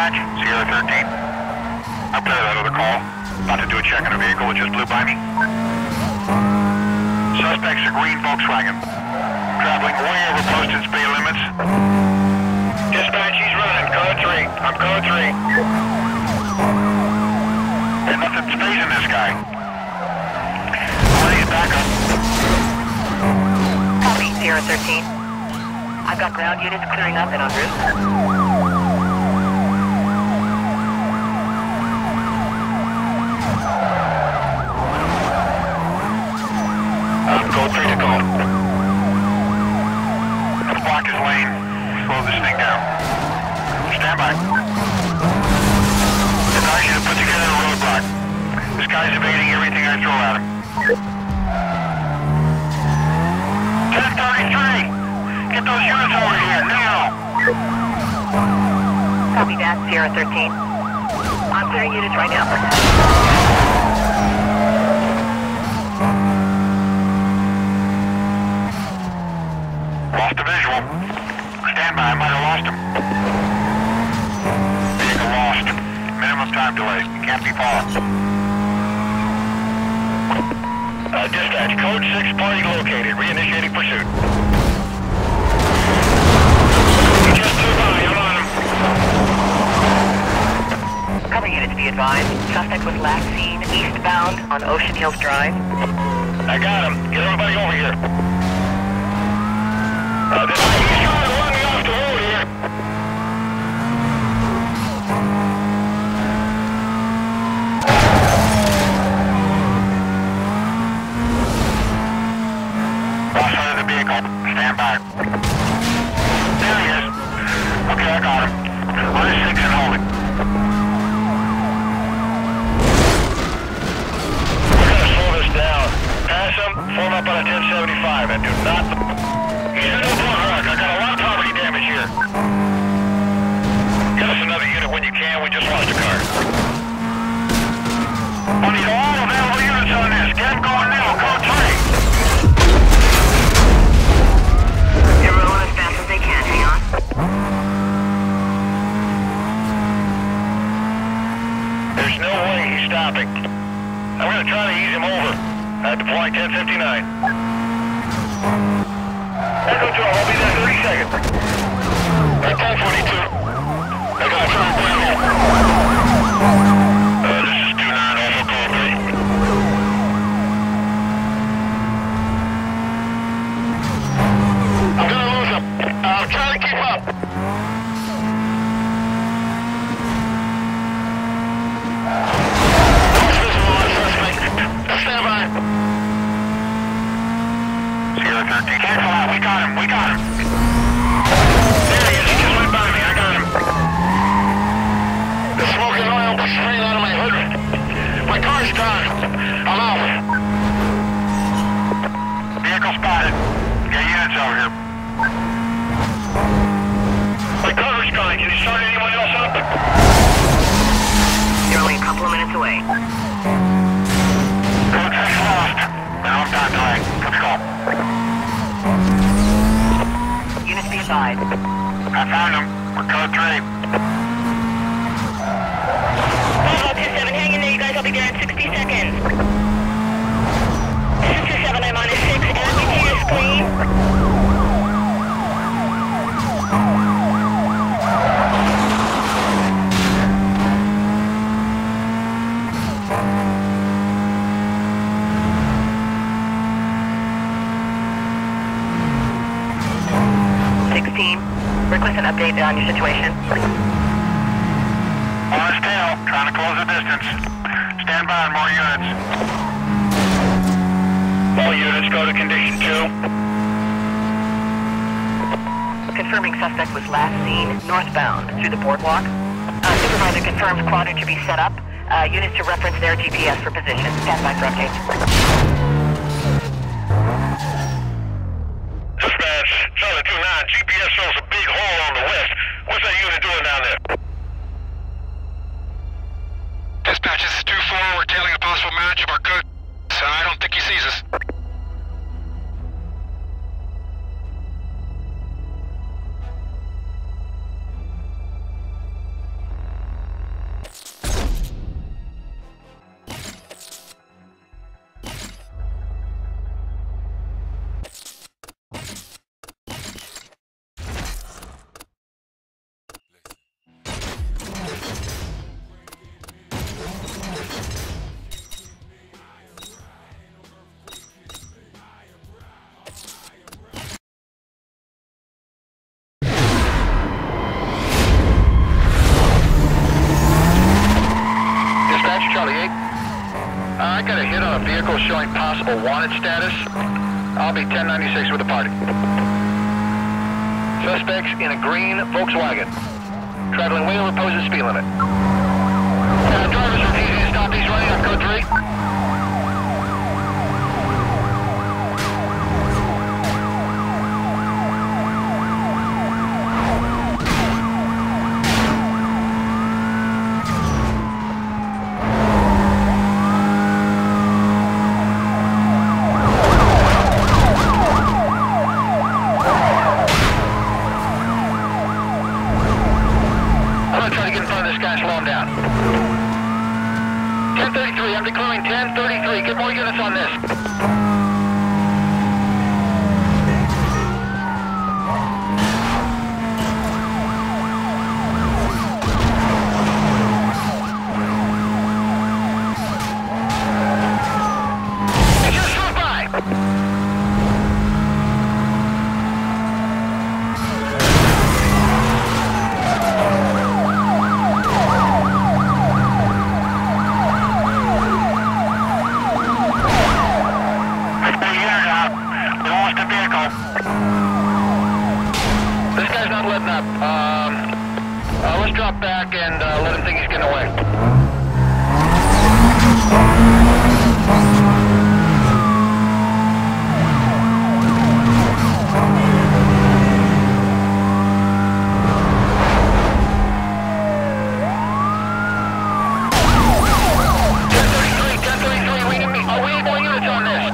Dispatch, Sierra 13. I'll clear that other call. About to do a check on a vehicle that just blew by me. Suspect's a green Volkswagen. Traveling way over posted speed limits. Dispatch, he's running. Code 3. I'm code 3. And nothing's phasing this guy. Please back up. Copy, Sierra 13. I've got ground units clearing up and en route. Code 3 to call. Let's block his lane. Slow this thing down. Stand by. Advise you to put together a roadblock. This guy's evading everything I throw at him. 1033! Get those units over here, now! Copy that, Sierra 13. I'm clearing units right now. Lost a visual. Stand by, I might have lost him. Vehicle lost. Minimum time delay. Can't be far. Dispatch, code 6 party located. Reinitiating pursuit. He just flew by, I'm on him. Cover units be advised. Suspect was last seen eastbound on Ocean Hills Drive. I got him. Get everybody over here. He's trying to run me off the road here. Lost side of the vehicle. Stand by. There he is. Okay, I got him. On his 6 and holding. We're gonna slow this down. Pass him, form up on a 1075, and do not... He's in the block. I got a lot of property damage here. Get us another unit when you can. We just lost a car. I need all available units on this. Get them going now. Code 3. They're rolling as fast as they can. Hang on. There's no way he's stopping. I'm going to try to ease him over. Deploying 1059. Echo 12, I'll be there 30 seconds. 1042. I gotta try and bring him. This is 29 Alpha Code 3. I'm gonna lose him. I'm trying to keep up. Lost visual on suspect. Stand by. Sierra 13. Cancel out. We got him. We got him. There he is. He just went by me. I got him. The smoking oil was spraying out of my hood. My car's done. I'm out. Vehicle spotted. Get units over here. My cover's gone. Can you start anyone else up? You're only a couple of minutes away. Code 6 lost. Now I'm done dying. Let's go. Units be advised. I found him. We're code 3. Bravo 27, hang in there, you guys. I'll be there in 60 seconds. 627, I'm on a 6. Add me to your screen. Request an update on your situation. On his tail, trying to close the distance. Stand by on more units. All units go to condition 2. Confirming suspect was last seen northbound through the boardwalk. Supervisor confirms quadrant to be set up. Units to reference their GPS for position. Stand by for updates. Dispatch, Charlie 29, GPS shows a big hole on the west. What's that unit doing down there? Dispatch, this is 2-4. We're tailing a possible match of our code. I don't think he sees us. just got a hit on a vehicle showing possible wanted status. I'll be 1096 with the party. Suspects in a green Volkswagen. Traveling way over posted speed limit. Drivers refusing to stop. He's running on code 3. I'm declaring 1033. Get more units on this. It just flew by. This guy's not letting up. Let's drop back and let him think he's getting away. We need more units on this.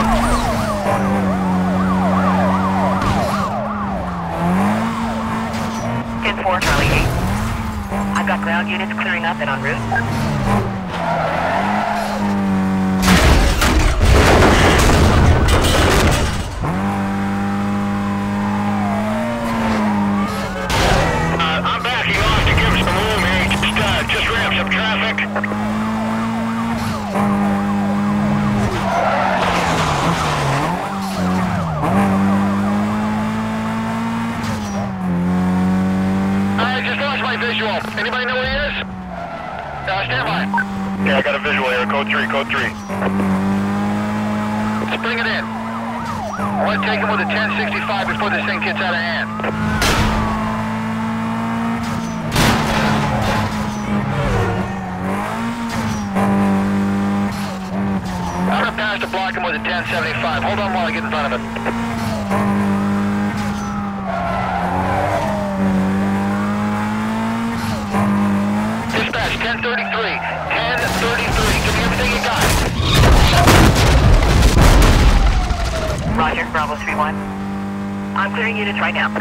Charlie 8. I've got ground units clearing up and en route. I'm backing off to give him some room here. Just ramp some traffic. Visual. Anybody know where he is? Stand by. Yeah, I got a visual here. Code 3, code 3. Let's bring it in. I want to take him with a 1065 before this thing gets out of hand. I'm going to pass to block him with a 1075. Hold on while I get in front of it. Dispatch, 1033. 1033. Give me everything you got. Roger, Bravo 3-1. I'm clearing units right now.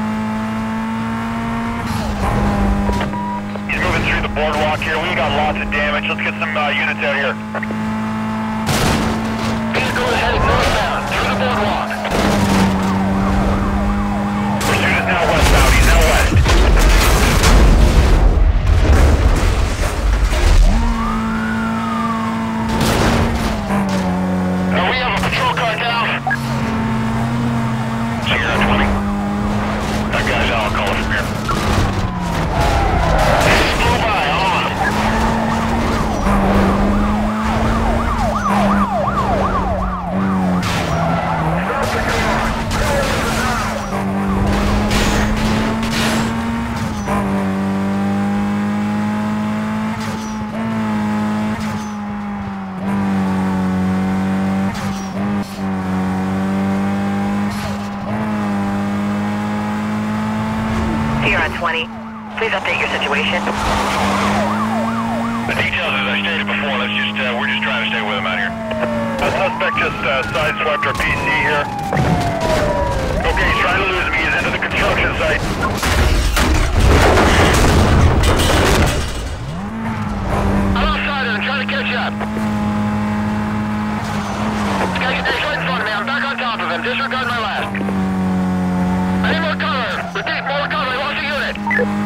He's moving through the boardwalk here. We got lots of damage. Let's get some units out here. Vehicle is headed northbound through the boardwalk. Pursuit is now westbound. He's now west. We have a patrol car down. Sierra 20. That guy's out. I'll call it from here. Flew by, on. Sierra 20. Please update your situation. The details, as I stated before, we're just trying to stay with him out here. A suspect just sideswiped our PC here. Okay, he's trying to lose me. He's into the construction site. I'm outside of him, trying to catch up. This guy's right in front of me. I'm back on top of him. Disregard my last. I need more cover. Repeat, more cover. I lost a unit.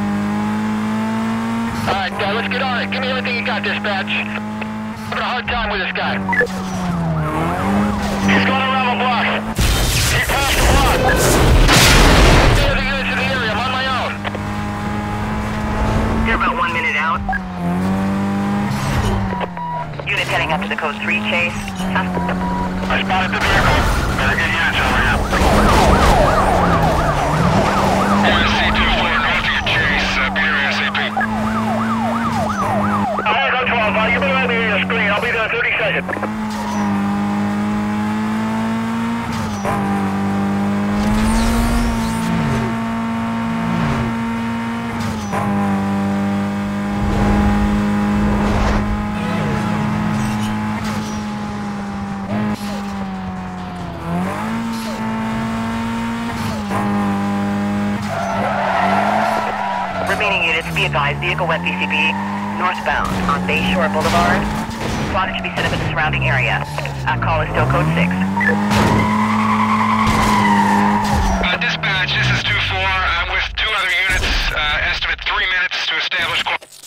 Alright, let's get on it. Give me everything you got, dispatch. I'm having a hard time with this guy. He's going around the block. He passed the block. The other units in the area. I'm on my own. You're about 1 minute out. Unit 10 heading up to the Code 3 chase. I spotted the vehicle. Better get units over here. USC-24 north of your chase. Be there ASAP. Alright, I'm 12. You better let me hear your screen. I'll be there in 30 seconds. Remaining units, be advised, vehicle wet PCB, northbound on Bayshore Boulevard. Squad should be set up in the surrounding area. Call is still Code 6. Dispatch, this is 2-4. I'm with 2 other units. Estimate 3 minutes to establish...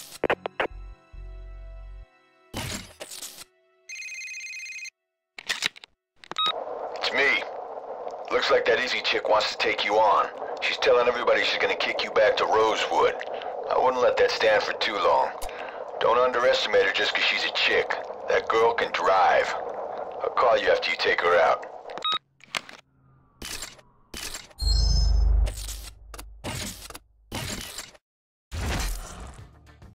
It's me. Looks like that Izzy chick wants to take you on. She's telling everybody she's gonna kick you back to Rosewood. I wouldn't let that stand for too long. Don't underestimate her just 'cause she's a chick. That girl can drive. I'll call you after you take her out.